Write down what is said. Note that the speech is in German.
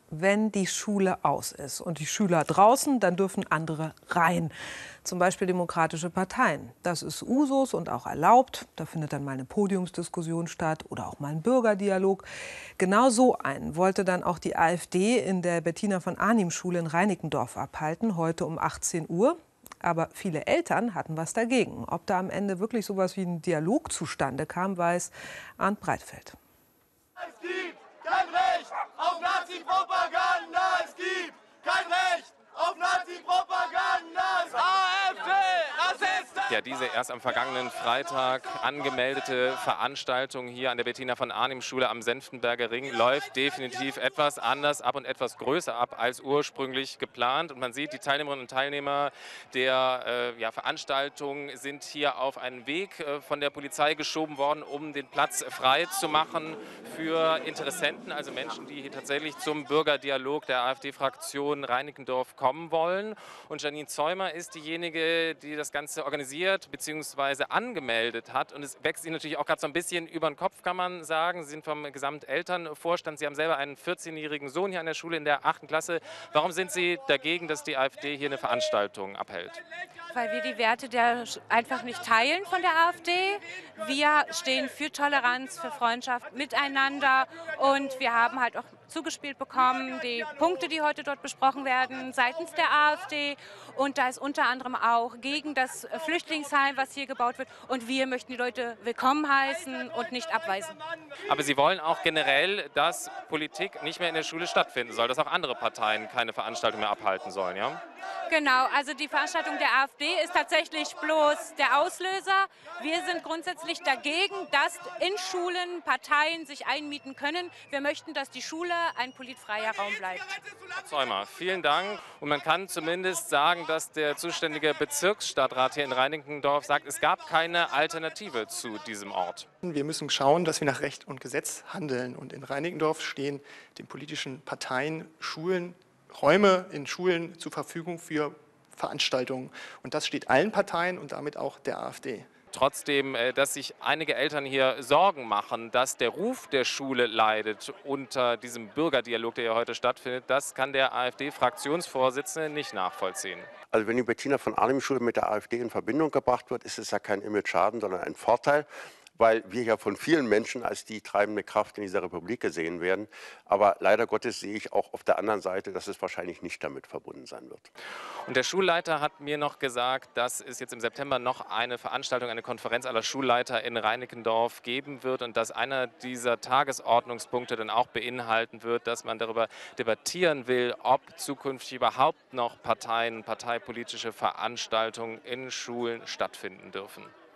wenn die Schule aus ist und die Schüler draußen, dann dürfen andere rein. Zum Beispiel demokratische Parteien. Das ist Usus und auch erlaubt. Da findet dann mal eine Podiumsdiskussion statt oder auch mal ein Bürgerdialog. Genau so einen wollte dann auch die AfD in der Bettina-von-Arnim-Schule in Reinickendorf abhalten, heute um 18 Uhr. Aber viele Eltern hatten was dagegen. Ob da am Ende wirklich sowas wie ein Dialog zustande kam, weiß Arndt Breitfeld. Es gibt kein Recht auf Nazi-Propaganda. Es gibt kein Recht auf Nazi-Propaganda. AfD, Rassisten! Ja, diese erst am vergangenen Freitag angemeldete Veranstaltung hier an der Bettina-von-Arnim-Schule am Senftenberger Ring läuft definitiv etwas anders ab und etwas größer ab als ursprünglich geplant. Und man sieht, die Teilnehmerinnen und Teilnehmer der Veranstaltung sind hier auf einen Weg von der Polizei geschoben worden, um den Platz frei zu machen für Interessenten, also Menschen, die hier tatsächlich zum Bürgerdialog der AfD-Fraktion Reinickendorf kommen wollen. Und Janine Zeumer ist diejenige, die das Ganze organisiert bzw. angemeldet hat. Und es wächst Ihnen natürlich auch gerade so ein bisschen über den Kopf, kann man sagen. Sie sind vom Gesamtelternvorstand. Sie haben selber einen 14-jährigen Sohn hier an der Schule in der 8. Klasse. Warum sind Sie dagegen, dass die AfD hier eine Veranstaltung abhält? Weil wir die Werte einfach nicht teilen von der AfD. Wir stehen für Toleranz, für Freundschaft miteinander und wir haben halt auch zugespielt bekommen, die Punkte, die heute dort besprochen werden, seitens der AfD. Und da ist unter anderem auch gegen das Flüchtlingsheim, was hier gebaut wird. Und wir möchten die Leute willkommen heißen und nicht abweisen. Aber Sie wollen auch generell, dass Politik nicht mehr in der Schule stattfinden soll, dass auch andere Parteien keine Veranstaltung mehr abhalten sollen, ja? Genau, also die Veranstaltung der AfD ist tatsächlich bloß der Auslöser. Wir sind grundsätzlich dagegen, dass in Schulen Parteien sich einmieten können. Wir möchten, dass die Schule ein politfreier Raum bleibt. Herr Zeumer, vielen Dank. Und man kann zumindest sagen, dass der zuständige Bezirksstadtrat hier in Reinickendorf sagt, es gab keine Alternative zu diesem Ort. Wir müssen schauen, dass wir nach Recht und Gesetz handeln. Und in Reinickendorf stehen den politischen Parteien Räume in Schulen zur Verfügung für Veranstaltungen. Und das steht allen Parteien und damit auch der AfD. Trotzdem, dass sich einige Eltern hier Sorgen machen, dass der Ruf der Schule leidet unter diesem Bürgerdialog, der ja heute stattfindet, das kann der AfD-Fraktionsvorsitzende nicht nachvollziehen. Also wenn die Bettina-von-Arnim-Schule mit der AfD in Verbindung gebracht wird, ist es ja kein Image-Schaden, sondern ein Vorteil, weil wir ja von vielen Menschen als die treibende Kraft in dieser Republik gesehen werden. Aber leider Gottes sehe ich auch auf der anderen Seite, dass es wahrscheinlich nicht damit verbunden sein wird. Und der Schulleiter hat mir noch gesagt, dass es jetzt im September noch eine Veranstaltung, eine Konferenz aller Schulleiter in Reinickendorf geben wird und dass einer dieser Tagesordnungspunkte dann auch beinhalten wird, dass man darüber debattieren will, ob zukünftig überhaupt noch parteipolitische Veranstaltungen in Schulen stattfinden dürfen.